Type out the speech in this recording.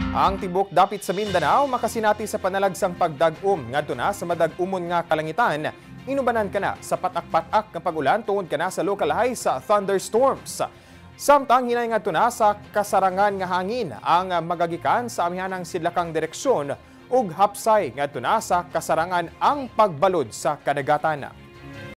Ang tibok dapit sa Mindanao makasinati sa panalagsang pagdag-um ngadto na sa madag-umon nga kalangitan. Inubanan ka na sa patak-patak nga pag-ulan tungod ka na sa local high sa thunderstorms. Samtang hinay ngadto na sa kasarangan nga hangin ang magagikan sa amihanang sidlakang direksyon ug hapsay ngadto na sa kasarangan ang pagbalod sa kadagatan.